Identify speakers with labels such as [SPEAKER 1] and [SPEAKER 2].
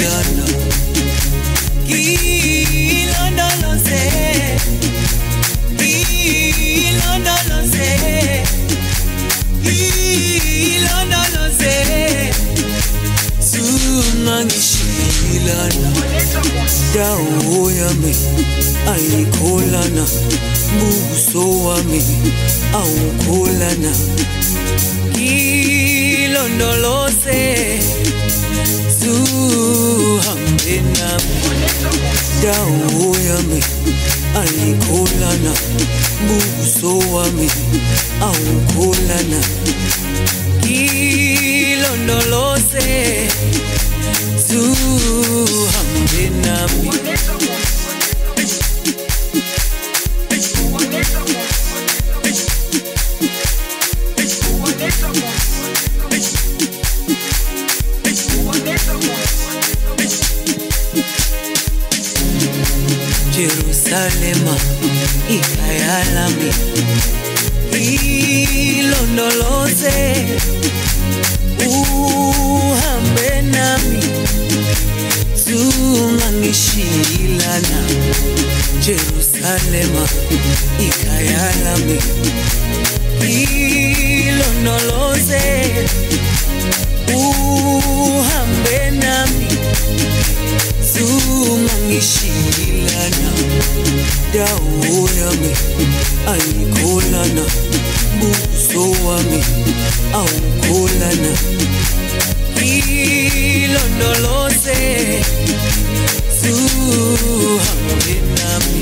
[SPEAKER 1] ngishilana ilondoloze zungangishilana dawo yami ayikholana buso wami awukholana ilondoloze zuhambe nami dawo yami ayikholana buso wami awukholana ilondoloze zuhambe nami Jerusalema ikhaya lami ilondoloze uhambe nami zungangishilana Jerusalema ikhaya lami ilondoloze uhambe nami zungangishilana dawo yami ayikholana buso wami awukholana ilondoloze zuhambe nami